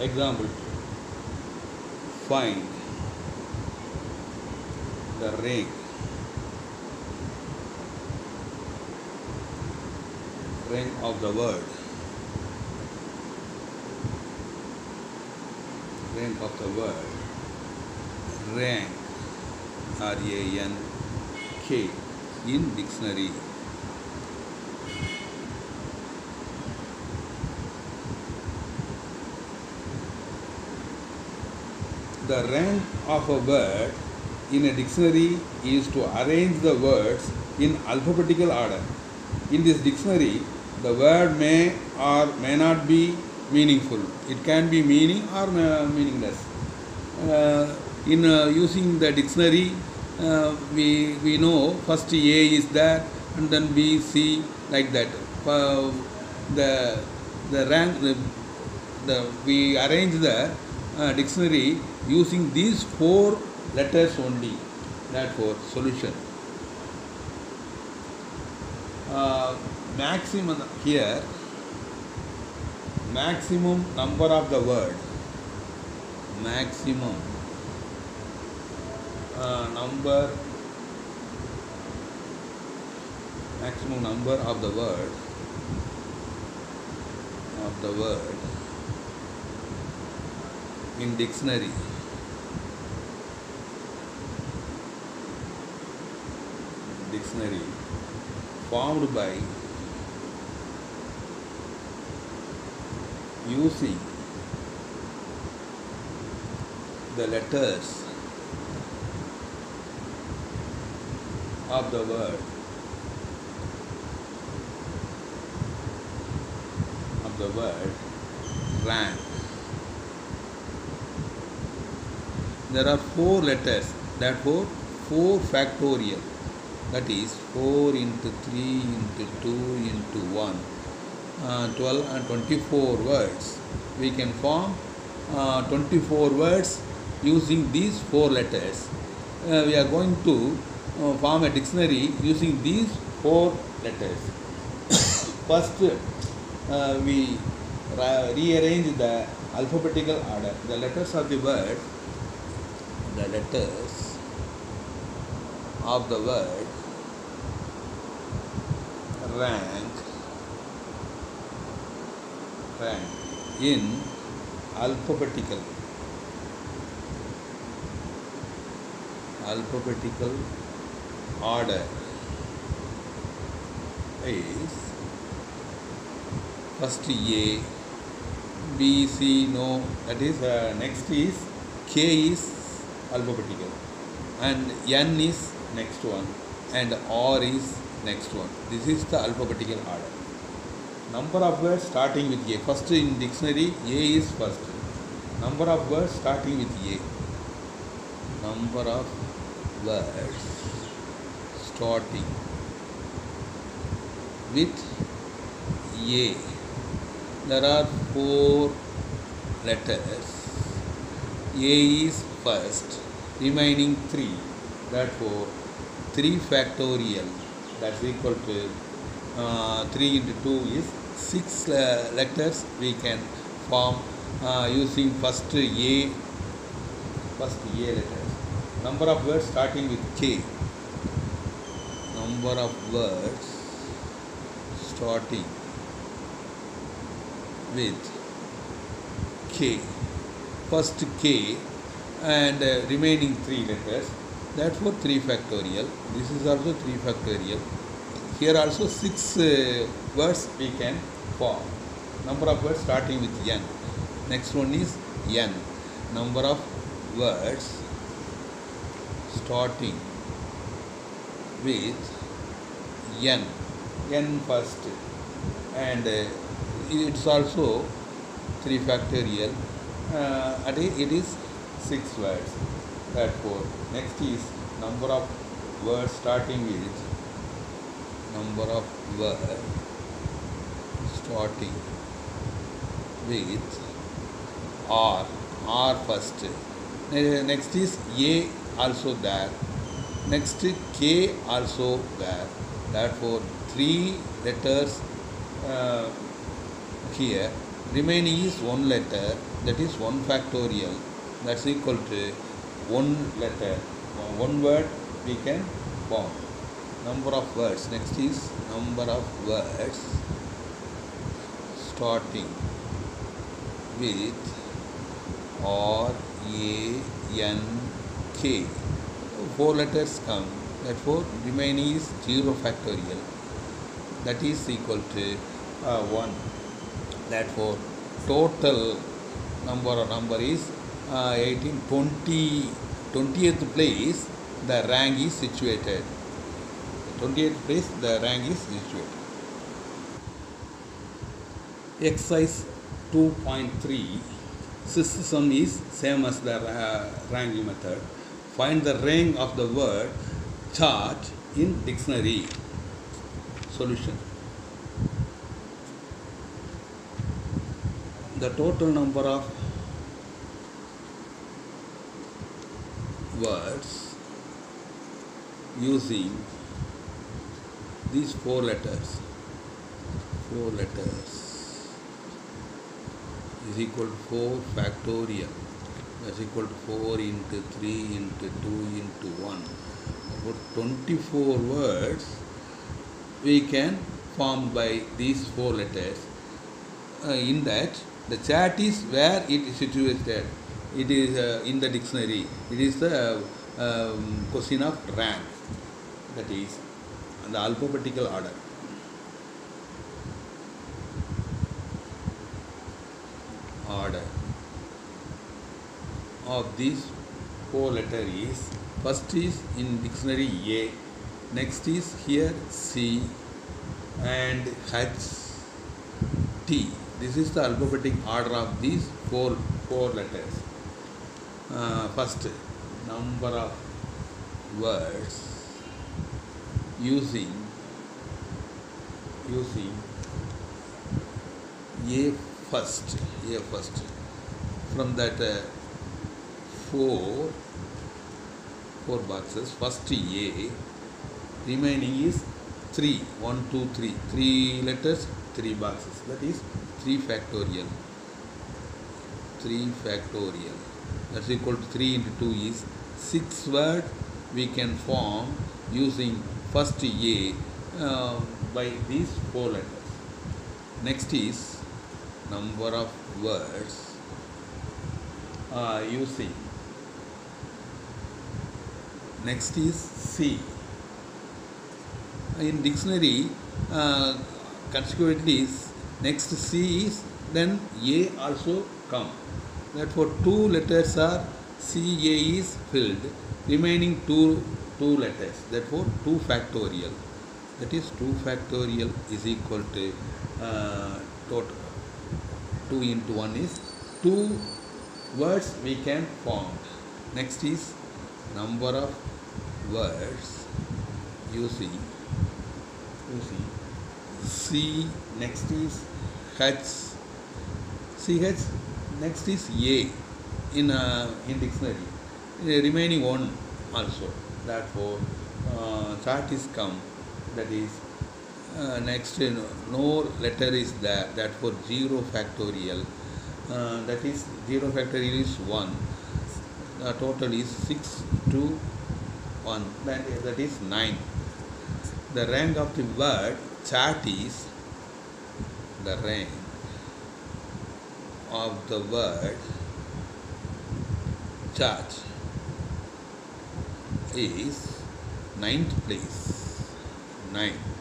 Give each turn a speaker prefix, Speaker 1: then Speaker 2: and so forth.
Speaker 1: Example: find the rank of the word. Rank of the word. Rank, R-A-N-K, in dictionary. The rank of a word in a dictionary is to arrange the words in alphabetical order. In this dictionary, the word may or may not be meaningful. It can be meaning or meaningless. Using the dictionary, we know first A is there and then B, C, like that. The rank we arrange the dictionary using these 4 letters only. Therefore, solution. Maximum here, maximum number of the word, maximum number of the word in dictionary. Formed by using the letters of the word rank. There are 4 letters, therefore 4 factorial, that is 4 into 3 into 2 into 1, 12 and 24 words. We can form 24 words using these 4 letters. We are going to form a dictionary using these 4 letters. First, we rearrange the alphabetical order. The letters of the word, rank in alphabetical order is first A, B, C, no, that is next is K is alphabetical and N is next one and R is next one. This is the alphabetical order. Number of words starting with A. First in dictionary, A is first. Number of words starting with A. Number of words starting with A. There are 4 letters. A is first, remaining 3. Therefore, 3 factorial, that's equal to 3 into 2 is 6 letters we can form using first A letters. Number of words starting with K. Number of words starting with K. First K and remaining 3 letters. Therefore 3 factorial. This is also 3 factorial. Here also 6 words we can form. Number of words starting with N. Next one is N. Number of words starting with N. N first. And it's also 3 factorial. It is 6 words. Therefore, next is number of words starting with R. R first. Next is A also there. Next K also there. Therefore, 3 letters here. remaining is one letter, that is 1 factorial, that's equal to one letter, one word we can form. Number of words, next is number of words starting with R A N K. 4 letters come, therefore remaining is 0 factorial, that is equal to 1. Therefore total number is 18. 20th place the rank is situated. 20th place the rank is situated. Exercise 2.3. Sixth sum is same as the ranking method. Find the rank of the word chart in dictionary. Solution. The total number of words using these 4 letters is equal to 4 factorial, that's equal to 4 into 3 into 2 into 1. About 24 words we can form by these 4 letters. In that, the chart is where it is situated. It is in the dictionary. It is the question of rank, that is the alphabetical order. Of these 4 letters is, first is in dictionary A, next is here C and H, T. This is the alphabetic order of these four letters. First, number of words using A first. From that 4 boxes, first A, remaining is 3. 1, 2, 3. 3 letters, 3 boxes. That is 3 factorial. 3 factorial. That's equal to 3 into 2 is 6 words we can form using first A by these 4 letters. Next is number of words using. Next is C. In dictionary, consequently, next C is, then A also come. Therefore, 2 letters are CA is filled, remaining 2 letters. Therefore, 2 factorial. That is 2 factorial is equal to total. 2 into 1 is 2 words we can form. Next is number of words using C. Next is H. CH. Next is A in dictionary. Remaining 1 also. Therefore, chart is come. That is next no letter is there. Therefore 0 factorial. That is 0 factorial is 1. The total is 6 to 1. That is 9. The rank of the word chart is, the rank of the word chart is 9th place. 9.